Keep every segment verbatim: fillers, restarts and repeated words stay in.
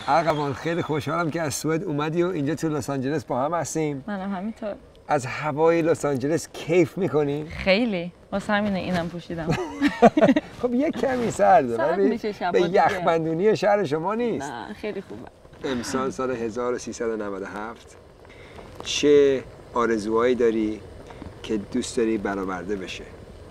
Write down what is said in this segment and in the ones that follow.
ارغوان خیلی خوشحالم که از سوئد اومدی و اینجا تو لس آنجلس با هم هستیم. منم همینطور. از هوای لس آنجلس کیف میکنی؟ خیلی. واسه همینه اینم پوشیدم. خب یه کمی سرده سرد میشه شبا به دیگه. یخبندونی شهر شما نیست. نه خیلی خوبه. امسال سال هزار و سیصد و نود و هفت چه آرزوهایی داری که دوست داری برآورده بشه؟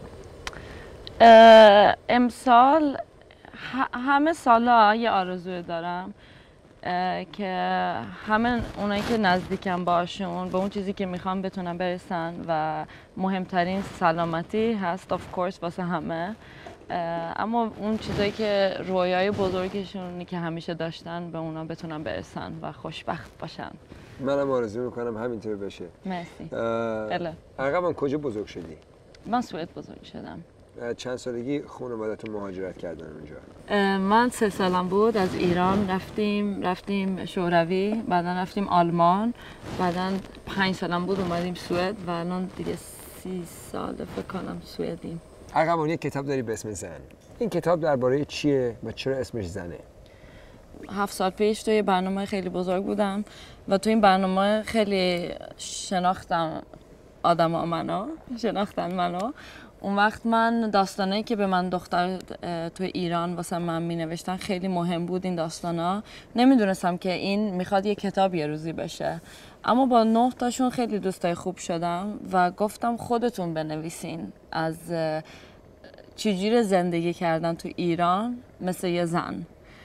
امسال همه سالا یه آرزوی دارم که همه اونایی که نزدیکم باشون به اون چیزی که میخوام بتونن برسن و مهمترین سلامتی هست of course واسه همه. اما اون چیزایی که رویای بزرگشونی که همیشه داشتن به اونا بتونن برسن و خوشبخت باشن. منم آرزو میکنم همینطور بشه. مرسی. بله. ارغوان کجا بزرگ شدی؟ من سوئد بزرگ شدم. چند سالگی خانواده‌تون مهاجرت کردن اونجا؟ من سه سالم بود از ایران رفتیم رفتیم شوروی، بعدا رفتیم آلمان، بعدا پنج سالم بود اومدیم سوئد و الان دیگه سی سال فکر کنم سوئدیم. ارغوان یک کتاب داری به اسم زن. این کتاب درباره چیه و چرا اسمش زنه؟ هفت سال پیش توی برنامه خیلی بزرگ بودم و توی این برنامه خیلی شناختم آدما منو، شناختن منو. اون وقت من داستانایی که به من دختر توی ایران واسه من می نوشتن خیلی مهم بود. این داستانا نمیدونستم که این میخواد یه کتاب یه روزی بشه، اما با نه تاشون خیلی دوستای خوب شدم و گفتم خودتون بنویسین از چجوری زندگی کردن تو ایران مثل یه زن.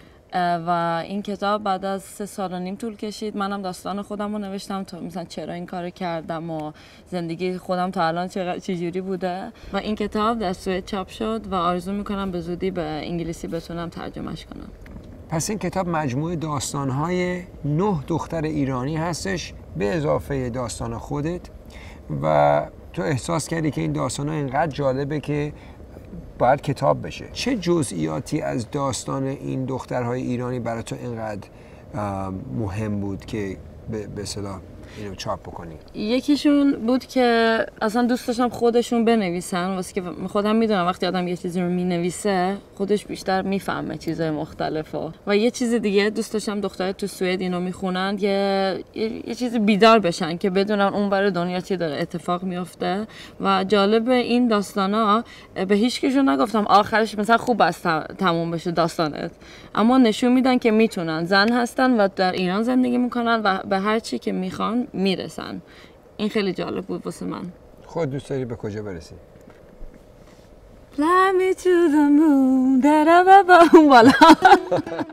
و این کتاب بعد از سه سال و نیم طول کشید. منم داستان خودم رو نوشتم تا مثلا چرا این کارو کردم و زندگی خودم تا الان چجوری بوده و این کتاب در سوئد چاپ شد و آرزو میکنم به زودی به انگلیسی بتونم ترجمهش کنم. پس این کتاب مجموعه داستان‌های نه دختر ایرانی هستش به اضافه داستان خودت و تو احساس کردی که این داستان‌ها اینقدر جالبه که باید کتاب بشه. چه جزئیاتی از داستان این دخترهای ایرانی برای تو اینقدر مهم بود که به اصطلاح اینو چاپ بکنی؟ یکیشون بود که اصلا دوست داشتم خودشون بنویسن، واسه که خودم میدونم وقتی آدم یه چیزی رو مینویسه خودش بیشتر میفهمه چیزای مختلفو. و یه چیز دیگه دوست داشتم دختر تو سوئد اینو میخونن یه یه, یه چیز بیدار بشن که بدونن اون برای دنیا چی داره اتفاق میفته. و جالب این داستانا به هیچ کیشون نگفتم آخرش مثلا خوب است تموم بشه داستانت، اما نشون میدن که میتونن، زن هستن و در ایران زندگی میکنن و به هر چی که میخوان میرسن. این خیلی جالب بود واسه من. خود دوست داری به کجا برسی؟ Fly me to the moon. Da da ba ba. بالا.